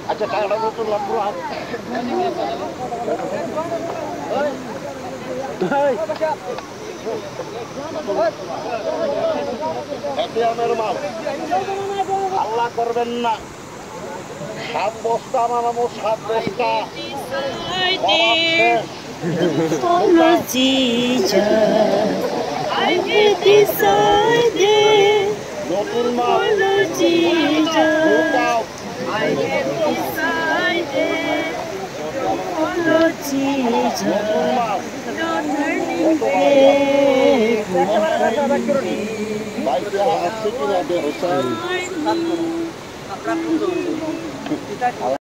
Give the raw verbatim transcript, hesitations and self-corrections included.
আচ্ছা টাকাটা তো তুললাম পুরো হাত আমার মাল আল্লাহ করবেন না সাত বস্তা বানাবো সাত বস্তা Follow Jesus. I will decide. নতুন মাল Follow Jesus. I will decide. Follow Jesus. নতুন মাল No turning back. No turning বাইকে আসছে কিনা দেহ back.